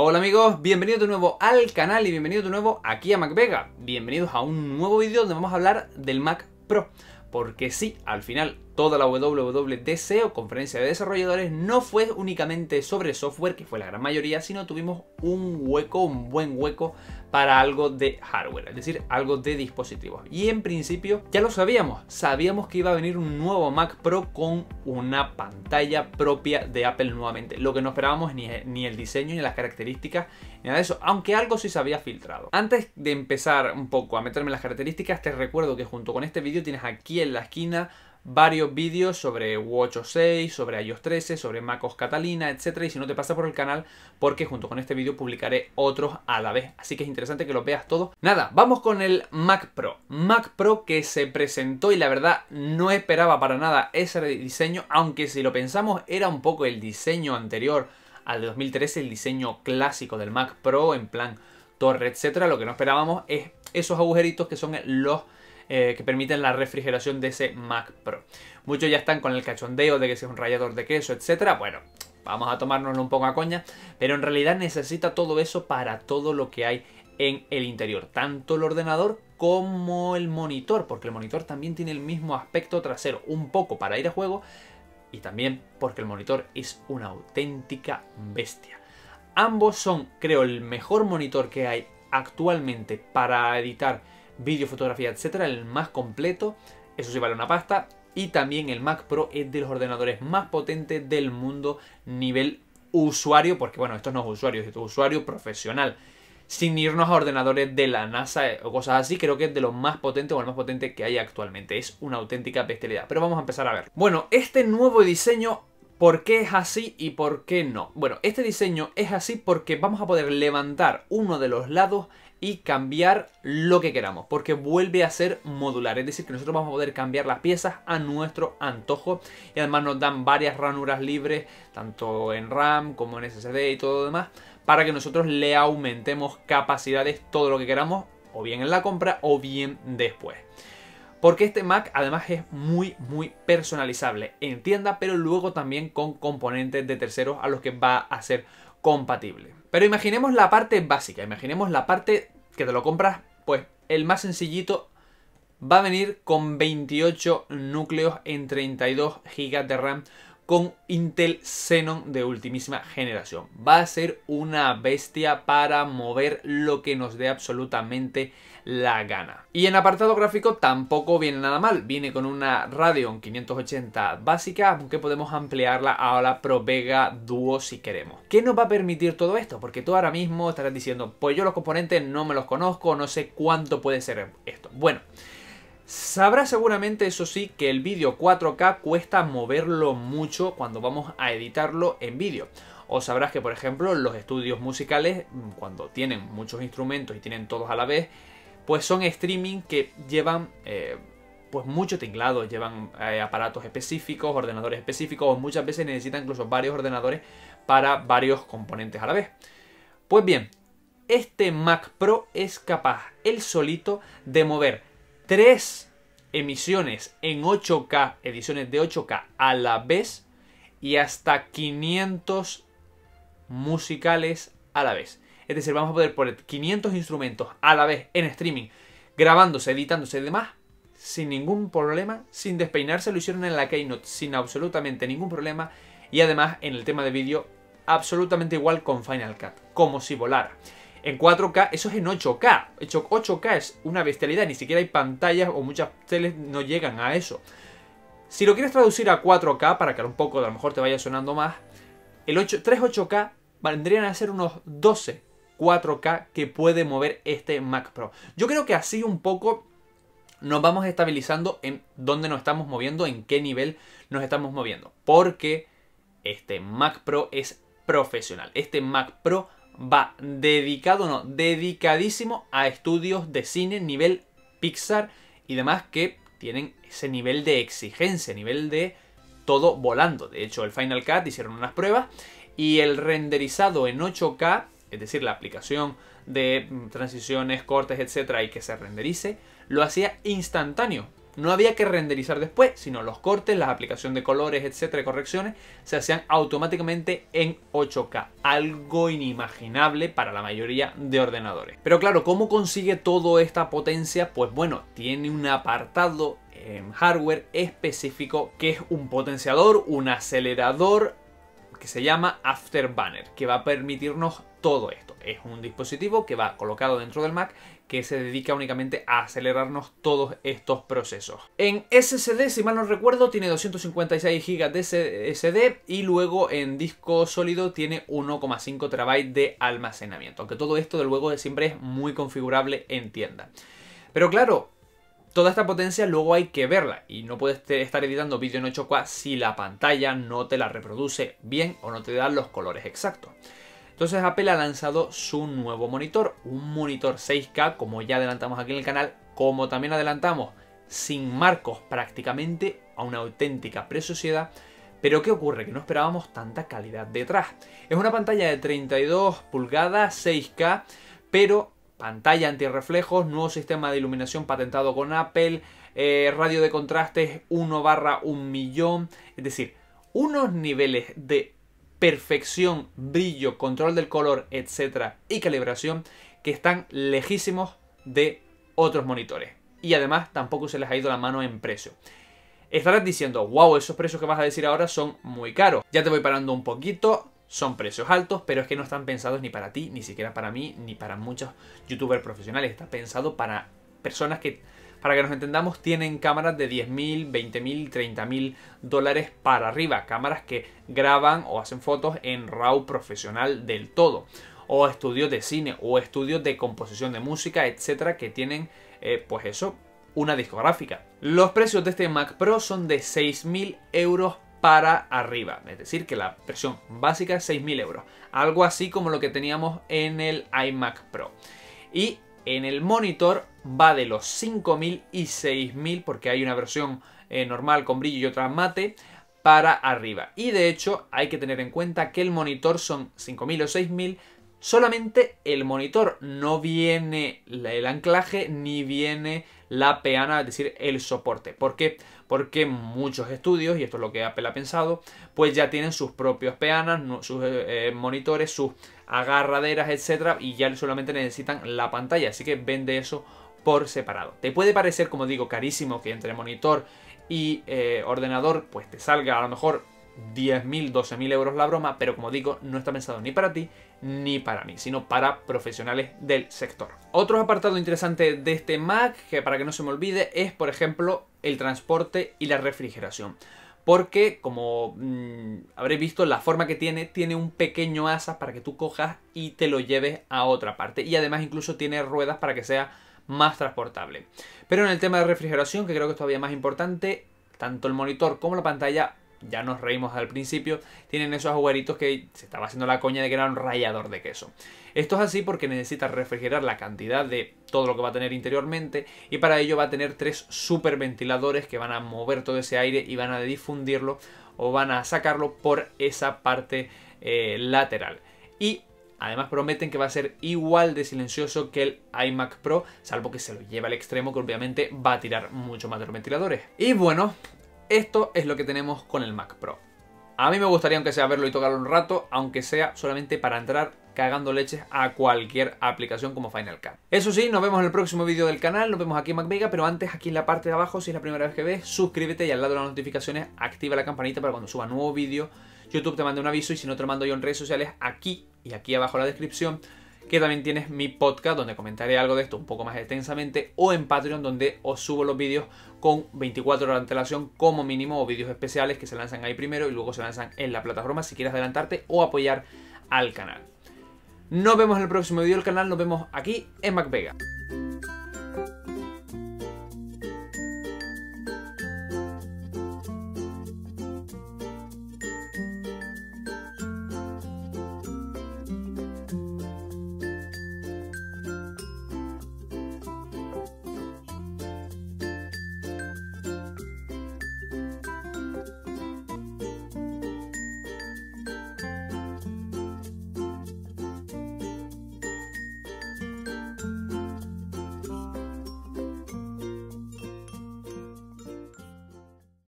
Hola amigos, bienvenidos de nuevo al canal y bienvenidos de nuevo aquí a MacVega. Bienvenidos a un nuevo vídeo donde vamos a hablar del Mac Pro. Porque sí, al final toda la WWDC o conferencia de desarrolladores no fue únicamente sobre software, que fue la gran mayoría, sino tuvimos un buen hueco para algo de hardware, es decir, algo de dispositivos. Y en principio ya lo sabíamos que iba a venir un nuevo Mac Pro con una pantalla propia de Apple nuevamente. Lo que no esperábamos ni el diseño, ni las características, ni nada de eso, aunque algo sí se había filtrado. Antes de empezar un poco a meterme en las características, te recuerdo que junto con este vídeo tienes aquí en la esquina varios vídeos sobre WatchOS 6, sobre iOS 13, sobre macOS Catalina, etc. Y si no te pasa por el canal, porque junto con este vídeo publicaré otros a la vez. Así que es interesante que lo veas todo. Nada, vamos con el Mac Pro. Mac Pro que se presentó y la verdad no esperaba para nada ese diseño, aunque si lo pensamos era un poco el diseño anterior al de 2013, el diseño clásico del Mac Pro en plan torre, etc. Lo que no esperábamos es esos agujeritos que son los que permiten la refrigeración de ese Mac Pro. Muchos ya están con el cachondeo de que sea un rallador de queso, etcétera. Bueno, vamos a tomárnoslo un poco a coña, pero en realidad necesita todo eso para todo lo que hay en el interior, tanto el ordenador como el monitor, porque el monitor también tiene el mismo aspecto trasero, un poco para ir a juego y también porque el monitor es una auténtica bestia. Ambos son, creo, el mejor monitor que hay actualmente para editar vídeo, fotografía, etcétera, el más completo. Eso sí vale una pasta. Y también el Mac Pro es de los ordenadores más potentes del mundo nivel usuario, porque bueno, esto no es usuario, es usuario profesional, sin irnos a ordenadores de la NASA o cosas así. Creo que es de los más potentes o el más potente que hay actualmente. Es una auténtica bestialidad, pero vamos a empezar a ver. Bueno, este nuevo diseño, ¿por qué es así y por qué no? Bueno, este diseño es así porque vamos a poder levantar uno de los lados y cambiar lo que queramos, porque vuelve a ser modular, es decir, que nosotros vamos a poder cambiar las piezas a nuestro antojo y además nos dan varias ranuras libres, tanto en RAM como en SSD y todo lo demás, para que nosotros le aumentemos capacidades todo lo que queramos, o bien en la compra o bien después. Porque este Mac además es muy personalizable en tienda, pero luego también con componentes de terceros a los que va a ser compatible. Pero imaginemos la parte básica, imaginemos la parte que te lo compras, pues el más sencillito. Va a venir con 28 núcleos en 32 GB de RAM con Intel Xenon de ultimísima generación. Va a ser una bestia para mover lo que nos dé absolutamente la gana. Y en apartado gráfico tampoco viene nada mal. Viene con una Radeon 580 básica, aunque podemos ampliarla a la ProVega Duo si queremos. ¿Qué nos va a permitir todo esto? Porque tú ahora mismo estarás diciendo, pues yo los componentes no me los conozco, no sé cuánto puede ser esto. Bueno, sabrás seguramente, eso sí, que el vídeo 4K cuesta moverlo mucho cuando vamos a editarlo en vídeo. O sabrás que, por ejemplo, los estudios musicales, cuando tienen muchos instrumentos y tienen todos a la vez, pues son streaming que llevan pues mucho tinglado, llevan aparatos específicos, ordenadores específicos, o muchas veces necesitan incluso varios ordenadores para varios componentes a la vez. Pues bien, este Mac Pro es capaz él solito de mover 3 emisiones en 8K, ediciones de 8K a la vez, y hasta 500 musicales a la vez. Es decir, vamos a poder poner 500 instrumentos a la vez en streaming, grabándose, editándose y demás, sin ningún problema, sin despeinarse. Lo hicieron en la Keynote sin absolutamente ningún problema. Y además en el tema de vídeo, absolutamente igual con Final Cut, como si volara. En 4K, eso es en 8K. 8K es una bestialidad, ni siquiera hay pantallas o muchas teles no llegan a eso. Si lo quieres traducir a 4K, para que a un poco a lo mejor te vaya sonando más, el 3 8K vendrían a ser unos 12 4K que puede mover este Mac Pro. Yo creo que así un poco nos vamos estabilizando en dónde nos estamos moviendo, en qué nivel nos estamos moviendo. Porque este Mac Pro es profesional. Este Mac Pro va dedicadísimo a estudios de cine, nivel Pixar y demás, que tienen ese nivel de exigencia, nivel de todo volando. De hecho, el Final Cut hicieron unas pruebas y el renderizado en 8K, es decir, la aplicación de transiciones, cortes, etcétera, y que se renderice, lo hacía instantáneo. no había que renderizar después, sino los cortes, la aplicación de colores, etcétera, y correcciones se hacían automáticamente en 8K. Algo inimaginable para la mayoría de ordenadores. Pero claro, ¿cómo consigue toda esta potencia? Pues bueno, tiene un apartado en hardware específico que es un potenciador, un acelerador que se llama Afterburner, que va a permitirnos todo esto. Es un dispositivo que va colocado dentro del Mac que se dedica únicamente a acelerarnos todos estos procesos. En SSD, si mal no recuerdo, tiene 256 GB de SSD y luego en disco sólido tiene 1,5 TB de almacenamiento. Aunque todo esto, de luego, siempre es muy configurable en tienda. Pero claro, toda esta potencia luego hay que verla y no puedes estar editando vídeo en 8K si la pantalla no te la reproduce bien o no te da los colores exactos. Entonces Apple ha lanzado su nuevo monitor, un monitor 6K, como ya adelantamos aquí en el canal, como también adelantamos, sin marcos, prácticamente a una auténtica preciosidad. Pero ¿qué ocurre? Que no esperábamos tanta calidad detrás. Es una pantalla de 32 pulgadas, 6K, pero pantalla antirreflejos, nuevo sistema de iluminación patentado con Apple, radio de contrastes 1/1000, es decir, unos niveles de perfección, brillo, control del color, etcétera, y calibración que están lejísimos de otros monitores. Y además tampoco se les ha ido la mano en precio. Estarás diciendo, wow, esos precios que vas a decir ahora son muy caros. Ya te voy parando un poquito. Son precios altos, pero es que no están pensados ni para ti, ni siquiera para mí, ni para muchos youtubers profesionales. Está pensado para personas que, para que nos entendamos, tienen cámaras de 10.000, 20.000, 30.000 dólares para arriba. Cámaras que graban o hacen fotos en RAW profesional del todo. O estudios de cine, o estudios de composición de música, etcétera, que tienen, pues eso, una discográfica. Los precios de este Mac Pro son de 6.000 euros para arriba, es decir, que la versión básica es 6.000 euros, algo así como lo que teníamos en el iMac Pro. Y en el monitor va de los 5.000 y 6.000, porque hay una versión normal con brillo y otra mate, para arriba. Y de hecho hay que tener en cuenta que el monitor son 5.000 o 6.000, solamente el monitor, no viene el anclaje ni viene la peana, es decir, el soporte. ¿Por qué? Porque muchos estudios, y esto es lo que Apple ha pensado, pues ya tienen sus propios peanas, sus monitores, sus agarraderas, etcétera, y ya solamente necesitan la pantalla, así que vende eso por separado. Te puede parecer, como digo, carísimo que entre monitor y ordenador pues te salga a lo mejor 10.000, 12.000 euros la broma, pero como digo, no está pensado ni para ti ni para mí, sino para profesionales del sector. Otro apartado interesante de este Mac, que para que no se me olvide, es por ejemplo el transporte y la refrigeración. Porque, como habréis visto, la forma que tiene un pequeño asa para que tú cojas y te lo lleves a otra parte. Y además incluso tiene ruedas para que sea más transportable. Pero en el tema de refrigeración, que creo que es todavía más importante, tanto el monitor como la pantalla, ya nos reímos al principio, tienen esos agujeritos que se estaba haciendo la coña de que era un rallador de queso. Esto es así porque necesita refrigerar la cantidad de todo lo que va a tener interiormente, y para ello va a tener 3 super ventiladores que van a mover todo ese aire y van a difundirlo o van a sacarlo por esa parte lateral. Y además prometen que va a ser igual de silencioso que el iMac Pro, salvo que se lo lleve al extremo, que obviamente va a tirar mucho más de los ventiladores. Y bueno, esto es lo que tenemos con el Mac Pro. A mí me gustaría, aunque sea, verlo y tocarlo un rato, aunque sea solamente para entrar cagando leches a cualquier aplicación como Final Cut. Eso sí, nos vemos en el próximo vídeo del canal, nos vemos aquí en MacVega, pero antes, aquí en la parte de abajo, si es la primera vez que ves, suscríbete y al lado de las notificaciones activa la campanita para cuando suba nuevo vídeo, YouTube te mande un aviso, y si no te lo mando yo en redes sociales, aquí y aquí abajo en la descripción, que también tienes mi podcast donde comentaré algo de esto un poco más extensamente, o en Patreon donde os subo los vídeos con 24 horas de antelación como mínimo, o vídeos especiales que se lanzan ahí primero y luego se lanzan en la plataforma si quieres adelantarte o apoyar al canal. Nos vemos en el próximo vídeo del canal, nos vemos aquí en MacVega.